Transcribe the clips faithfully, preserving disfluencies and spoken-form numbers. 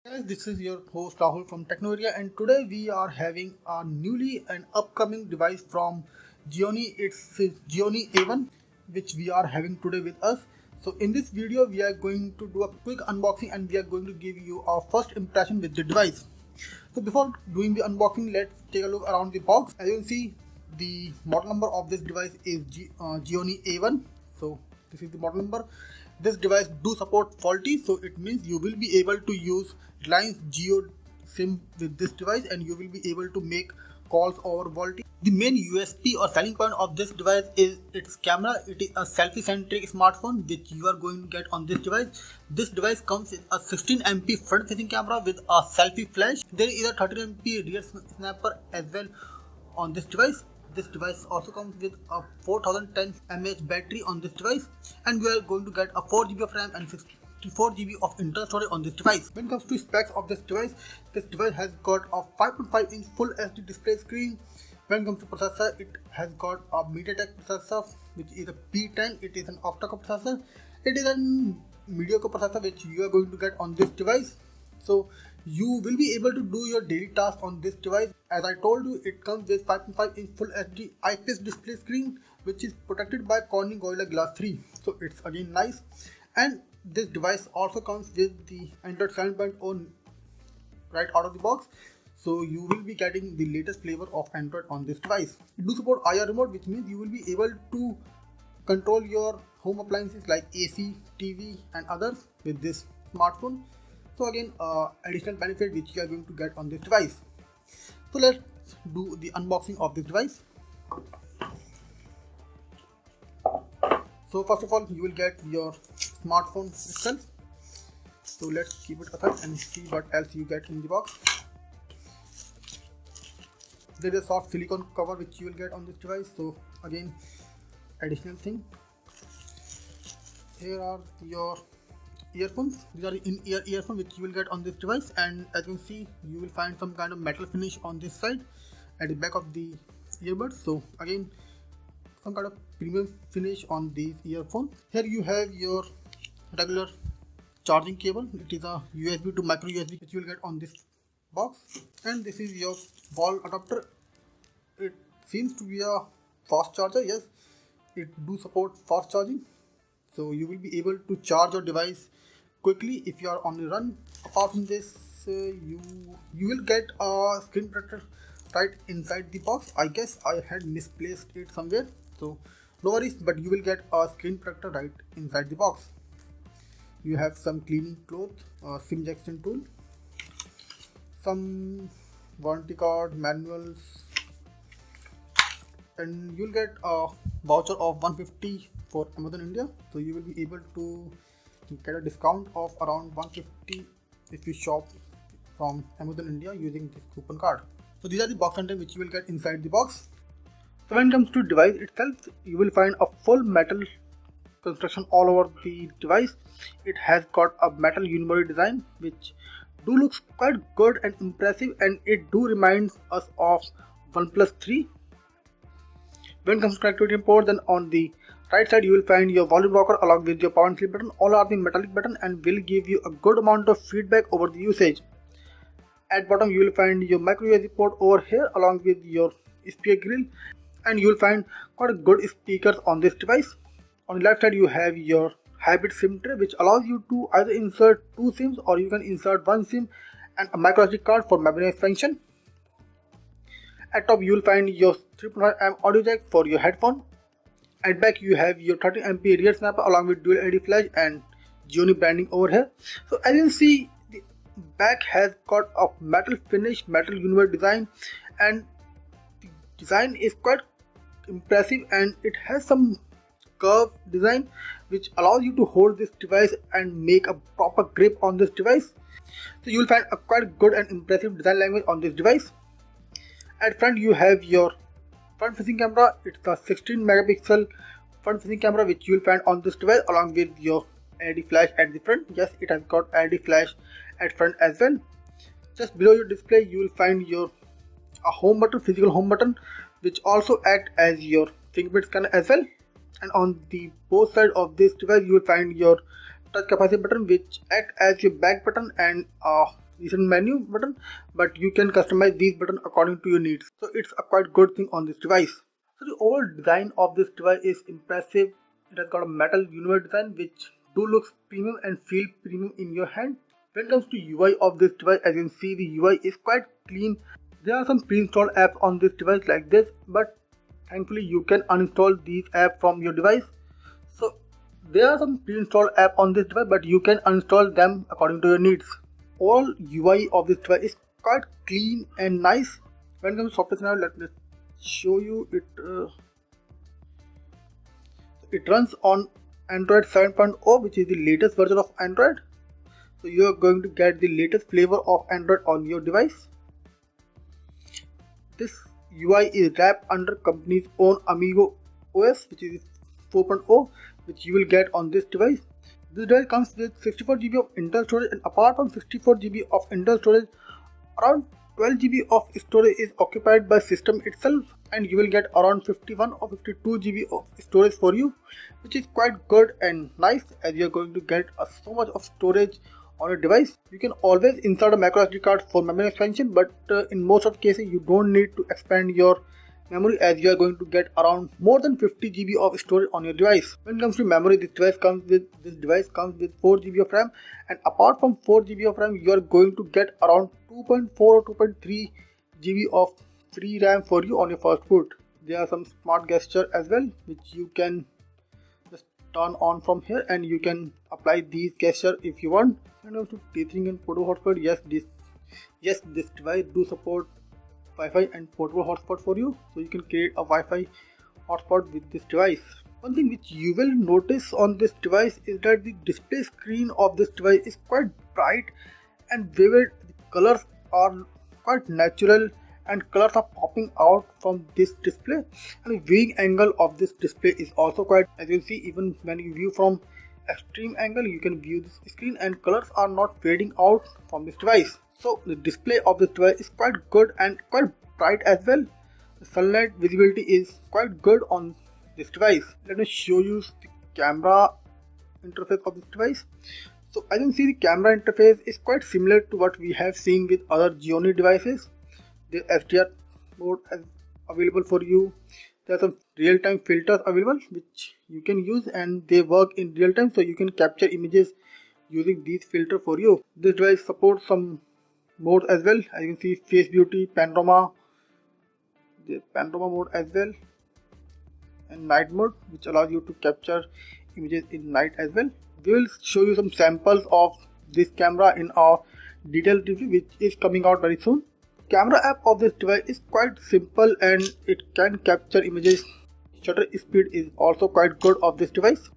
Guys, this is your host Rahul from Technoria, and today we are having a newly and upcoming device from Gionee. It's Gionee A one, which we are having today with us. So in this video we are going to do a quick unboxing and we are going to give you our first impression with the device. So before doing the unboxing, let's take a look around the box. As you can see, the model number of this device is G, uh, Gionee A one. So this is the model number. This device do support faulty, so it means you will be able to use Reliance Jio SIM with this device and you will be able to make calls over VoLTE. The main U S P or selling point of this device is its camera. It is a selfie centric smartphone which you are going to get on this device. This device comes with a sixteen megapixel front facing camera with a selfie flash. There is a thirty megapixel rear snapper as well on this device. This device also comes with a four thousand ten milliamp hour battery on this device, and we are going to get a four G B of RAM and sixty-four G B of internal storage on this device. When it comes to specs of this device, this device has got a five point five inch full H D display screen. When it comes to processor, it has got a MediaTek processor which is a P ten. It is an octa-core processor. It is a mediocre processor which you are going to get on this device. So you will be able to do your daily tasks on this device. As I told you, it comes with five point five inch full H D I P S display screen which is protected by Corning Gorilla Glass three. So it's again nice. And this device also comes with the Android seven point oh right out of the box. So you will be getting the latest flavor of Android on this device. It do support I R remote, which means you will be able to control your home appliances like A C, T V and others with this smartphone. So again, uh, additional benefit which you are going to get on this device. So let's do the unboxing of this device. So first of all, you will get your smartphone itself. So let's keep it aside and see what else you get in the box. There is a soft silicone cover which you will get on this device. So again, additional thing. Here are your earphones. These are in-ear earphones which you will get on this device, and as you can see, you will find some kind of metal finish on this side at the back of the earbuds. So again, some kind of premium finish on these earphones. Here you have your regular charging cable. It is a U S B to micro U S B which you will get on this box, and this is your wall adapter. It seems to be a fast charger. Yes, it do support fast charging, so you will be able to charge your device quickly if you are on the run. Apart from this, uh, you you will get a screen protector right inside the box. I guess I had misplaced it somewhere, so no worries, but you will get a screen protector right inside the box. You have some cleaning cloth, a SIM injection tool, some warranty card, manuals, and you'll get a voucher of one hundred fifty for Amazon India. So you will be able to get a discount of around one hundred fifty if you shop from Amazon India using this coupon card. So these are the box contents which you will get inside the box. So when it comes to device itself, you will find a full metal construction all over the device. It has got a metal unibody design which do looks quite good and impressive, and it do reminds us of OnePlus three. When it comes to connectivity port, then on the right side you will find your volume rocker along with your power and sleep button. All are the metallic button and will give you a good amount of feedback over the usage. At bottom you will find your micro U S B port over here along with your speaker grill, and you will find quite a good speakers on this device. On the left side you have your hybrid SIM tray which allows you to either insert two SIMs or you can insert one SIM and a micro S D card for memory expansion. At top you will find your three point five amp audio jack for your headphone. At back you have your thirty megapixel rear snapper along with dual L E D flash and Gionee branding over here. So as you can see, the back has got a metal finish, metal unibody design, and the design is quite impressive, and it has some curved design which allows you to hold this device and make a proper grip on this device. So you will find a quite good and impressive design language on this device. At front you have your front facing camera. It's a sixteen megapixel front facing camera which you will find on this device along with your L E D flash at the front. Yes, it has got L E D flash at front as well. Just below your display you will find your a home button, physical home button, which also act as your fingerprint scanner as well. And on the both side of this device you will find your touch capacitive button which act as your back button and a recent menu button, but you can customize these buttons according to your needs. So it's a quite good thing on this device. So the overall design of this device is impressive. It has got a metal universal design which do looks premium and feel premium in your hand. When it comes to U I of this device, as you can see, the U I is quite clean. There are some pre-installed apps on this device like this, but thankfully you can uninstall these apps from your device. So there are some pre-installed apps on this device, but you can uninstall them according to your needs. Overall U I of this device is quite clean and nice. When it comes to software scenario, let me show you it. Uh, it runs on Android seven point oh, which is the latest version of Android. So you are going to get the latest flavor of Android on your device. This U I is wrapped under company's own Amigo O S, which is four point oh, which you will get on this device. This device comes with sixty-four G B of internal storage, and apart from sixty-four G B of internal storage, around twelve G B of storage is occupied by system itself, and you will get around fifty-one or fifty-two G B of storage for you, which is quite good and nice, as you are going to get uh, so much of storage on your device. You can always insert a micro S D card for memory expansion, but uh, in most of cases you don't need to expand your memory, as you are going to get around more than fifty G B of storage on your device. When it comes to memory, this device comes with this device comes with four G B of RAM, and apart from four G B of RAM, you are going to get around two point four or two point three G B of free RAM for you on your first boot. There are some smart gesture as well, which you can just turn on from here, and you can apply these gesture if you want. And also tethering and portable hotspot. Yes, this yes this device do support Wi-Fi and portable hotspot for you, so you can create a Wi-Fi hotspot with this device. One thing which you will notice on this device is that the display screen of this device is quite bright and vivid. The colors are quite natural, and colors are popping out from this display, and the viewing angle of this display is also quite, as you can see, even when you view from extreme angle, you can view this screen and colors are not fading out from this device. So the display of this device is quite good and quite bright as well. The sunlight visibility is quite good on this device. Let me show you the camera interface of this device. So as you can see, the camera interface is quite similar to what we have seen with other Gionee devices. The H D R mode is available for you. There are some real-time filters available which you can use, and they work in real time, so you can capture images using these filters for you. This device supports some modes as well. As you can see, face beauty, panorama, the panorama mode as well, and night mode, which allows you to capture images in night as well. We will show you some samples of this camera in our detailed review, which is coming out very soon. Camera app of this device is quite simple and it can capture images. Shutter speed is also quite good of this device.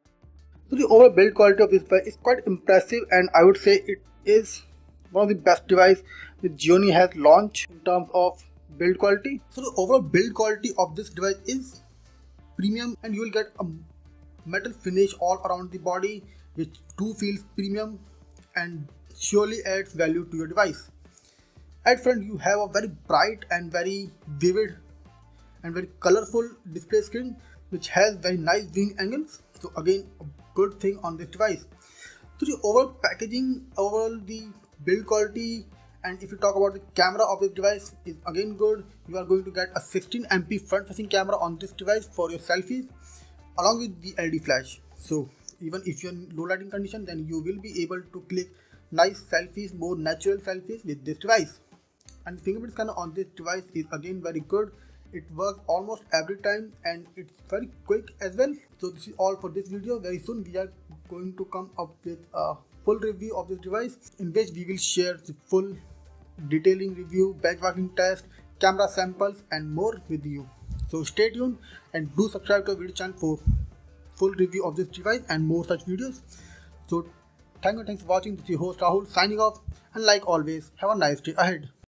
So the overall build quality of this device is quite impressive, and I would say it is one of the best device which Gionee has launched in terms of build quality. So the overall build quality of this device is premium, and you will get a metal finish all around the body, which too feels premium and surely adds value to your device. At front, you have a very bright and very vivid and very colorful display screen, which has very nice viewing angles. So again, a good thing on this device. So the overall packaging, overall the build quality, and if you talk about the camera of this device, is again good. You are going to get a sixteen megapixel front facing camera on this device for your selfies, along with the L E D flash. So even if you're in low lighting condition, then you will be able to click nice selfies, more natural selfies with this device. And the fingerprint scanner on this device is again very good. It works almost every time, and it's very quick as well. So this is all for this video. Very soon we are going to come up with a full review of this device, in which we will share the full detailing review, benchmarking test, camera samples and more with you. So stay tuned and do subscribe to our video channel for full review of this device and more such videos. So thank you, thanks for watching. This is your host Rahul signing off, and like always, have a nice day ahead.